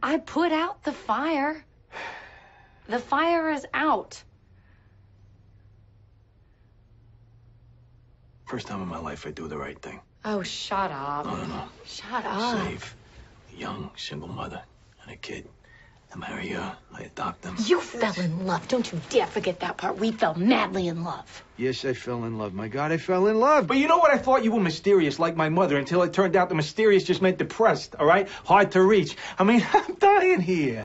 I put out the fire. The fire is out. First time in my life I do the right thing. Oh, shut up. No. Shut up. Save a young single mother and a kid. I marry her. I adopt them. You fell in love. Don't you dare forget that part. We fell madly in love. Yes, I fell in love. My God, I fell in love. But you know what? I thought you were mysterious like my mother until it turned out the mysterious just meant depressed, all right? Hard to reach. I mean, I'm dying here.